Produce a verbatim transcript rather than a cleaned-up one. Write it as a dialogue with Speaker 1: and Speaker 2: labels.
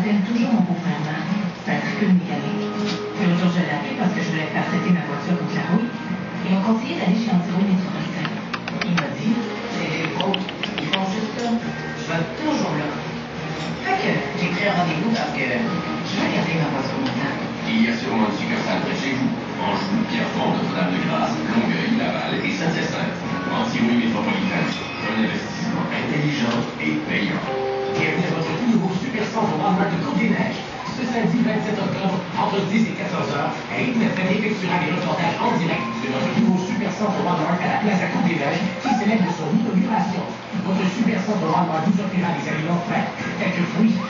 Speaker 1: m'appelle toujours mon beau-frère Marc. C'est un tricot mécanique. Puis l'autre jour, je l'ai appelé parce que je voulais faire traiter ma voiture contre la rouille. Ils m'ont conseillé d'aller chez Antiro Métropolitain. Il m'a dit, c'est les autres, ils font juste ça. Je vais toujours là. Fait que j'ai pris un rendez-vous parce que je veux garder ma voiture longtemps.
Speaker 2: Il y a sûrement une succursale près chez vous. Anjou, Pierrefonds, Notre-Dame-de-Grâce, Longueuil, Laval et Saint-Hyacinthe. Antiro Métropolitain. Un investissement intelligent et payant.
Speaker 3: Bienvenue à votre tout nouveau Supercentre au Walmart de Côte-des-Neiges. Ce samedi vingt-sept octobre, entre dix et quatorze heures, Rythme F M effectuera des reportages en direct de notre nouveau Supercentre Walmart à la place à Côte-des-Neiges qui célèbre son inauguration. Votre Supercentre Walmart vous offrira des aliments frais, tels que fruits,